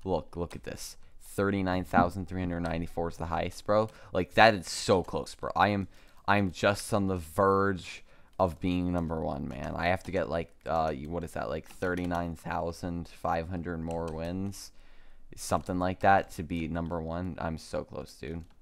Look at this. 39,394 is the highest, bro. Like, that is so close, bro. I'm just on the verge of being #1, man. I have to get like what is that, like 39,500 more wins, something like that, to be #1. I'm so close, dude.